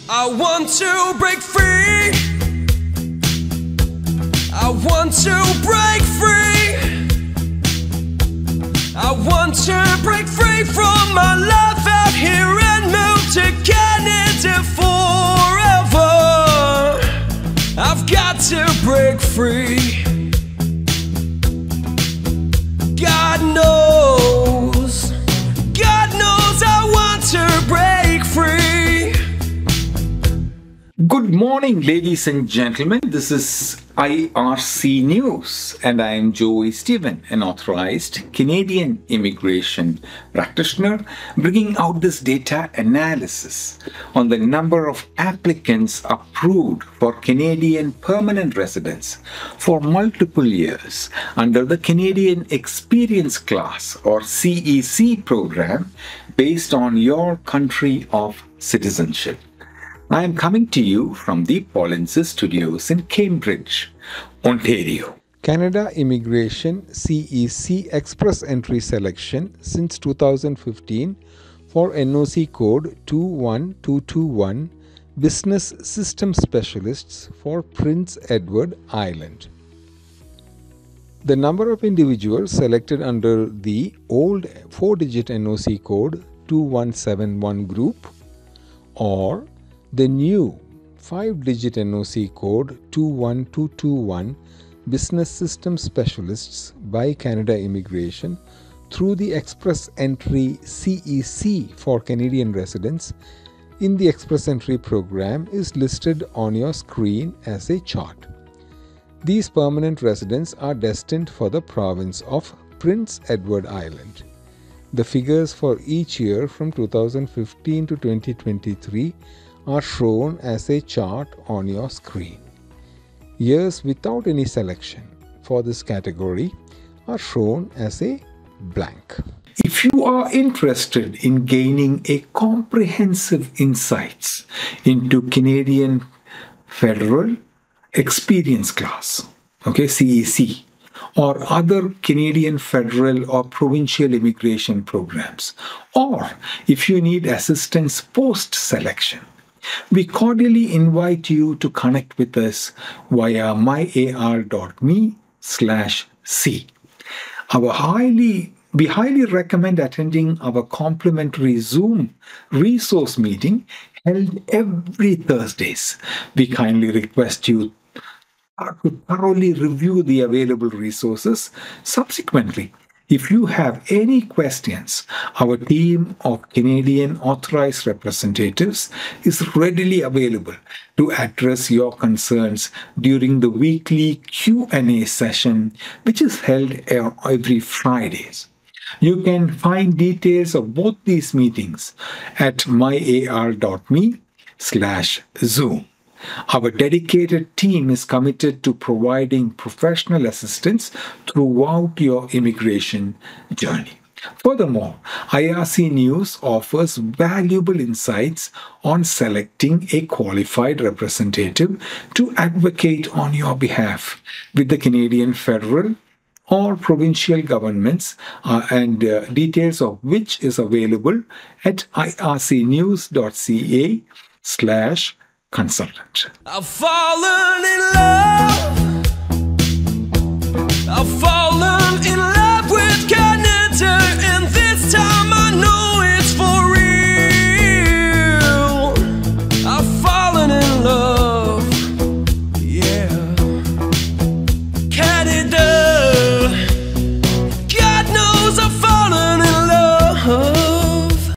I want to break free. I want to break free. I want to break free from my life out here and move to Canada forever. I've got to break free. God knows I want to break free. Good morning, ladies and gentlemen. This is IRC News, and I am Joey Stephen, an authorized Canadian immigration practitioner, bringing out this data analysis on the number of applicants approved for Canadian permanent residence for multiple years under the Canadian Experience Class or CEC program based on your country of citizenship. I am coming to you from the Polinsys studios in Cambridge, Ontario. Canada Immigration CEC Express Entry selection since 2015 for NOC code 21221 Business System Specialists for Prince Edward Island. The number of individuals selected under the old 4-digit NOC code 2171 group or the new 5-digit NOC code 21221 Business System Specialists by Canada Immigration through the Express Entry CEC for Canadian residents in the Express Entry program is listed on your screen as a chart. These permanent residents are destined for the province of Prince Edward Island. The figures for each year from 2015 to 2023 are shown as a chart on your screen. Years without any selection for this category are shown as a blank. If you are interested in gaining a comprehensive insights into Canadian Federal Experience Class, CEC, or other Canadian federal or provincial immigration programs, or if you need assistance post-selection, we cordially invite you to connect with us via myar.me/c. We highly recommend attending our complimentary Zoom resource meeting held every Thursdays. We kindly request you to thoroughly review the available resources. Subsequently, if you have any questions, our team of Canadian authorized representatives is readily available to address your concerns during the weekly Q&A session, which is held every Fridays. You can find details of both these meetings at myar.me/Zoom. Our dedicated team is committed to providing professional assistance throughout your immigration journey. Furthermore, IRC News offers valuable insights on selecting a qualified representative to advocate on your behalf with the Canadian federal or provincial governments, and details of which is available at ircnews.ca/consultant. I've fallen in love. I've fallen in love.